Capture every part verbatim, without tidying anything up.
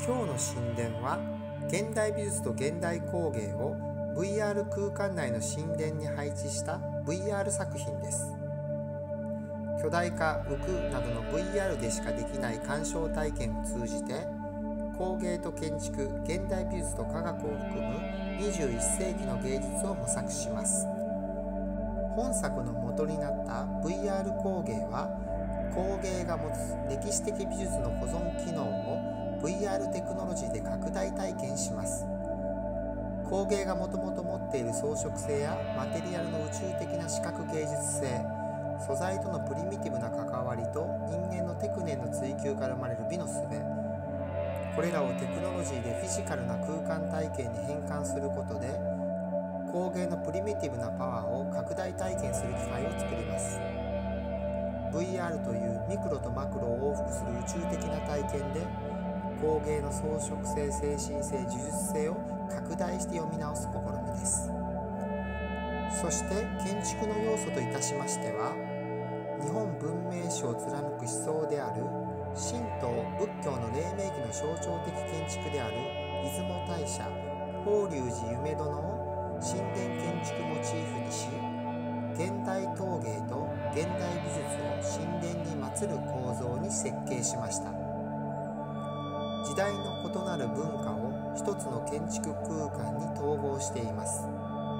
今日の神殿は現代美術と現代工芸を ブイアール 空間内の神殿に配置した ブイアール 作品です。巨大化、浮くなどの ブイアール でしかできない鑑賞体験を通じて工芸と建築、現代美術と科学を含むにじゅういっせいきの芸術を模索します。本作の元になった ブイアール 工芸は工芸が持つ歴史的美術の保存機能を ブイアール テクノロジーで拡大体験します。工芸がもともと持っている装飾性やマテリアルの宇宙的な視覚芸術性、素材とのプリミティブな関わりと人間のテクネンの追求から生まれる美の術、これらをテクノロジーでフィジカルな空間体験に変換することで工芸のプリミティブなパワーを拡大体験する機会を作ります。 ブイアール というミクロとマクロを往復する宇宙的な体験で工芸の装飾性、精神性、呪術性を拡大して読み直す試みです。そして建築の要素といたしましては、日本文明史を貫く思想である神道仏教の黎明期の象徴的建築である出雲大社、法隆寺夢殿を神殿建築モチーフにし、現代陶芸と現代美術を神殿に祀る構造に設計しました。時代の異なる文化を一つの建築空間に統合しています。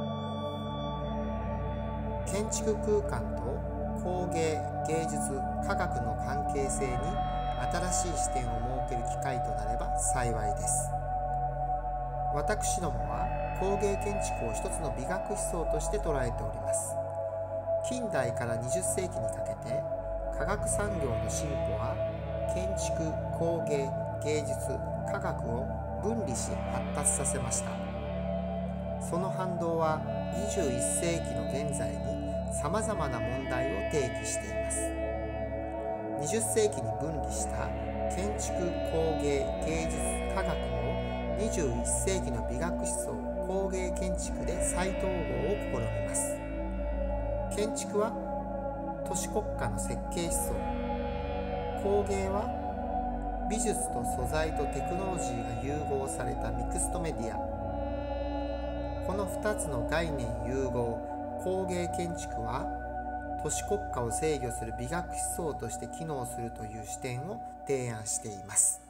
建築空間と工芸、芸術、科学の関係性に新しい視点を設ける機会となれば幸いです。私どもは工芸建築を一つの美学思想として捉えております。近代からにじゅっせいきにかけて科学産業の進歩は建築、工芸、芸術、科学を分離し発達させました。その反動はにじゅういっせいきの現在にさまざまな問題を提起しています。にじゅっせいきに分離した建築、工芸、芸術、科学をにじゅういっせいきの美学思想、工芸建築で再統合を試みます。建築は都市国家の設計思想、工芸は美術と素材とテクノロジーが融合されたミクストメディア。このふたつの概念融合、工芸建築は都市国家を制御する美学思想として機能するという視点を提案しています。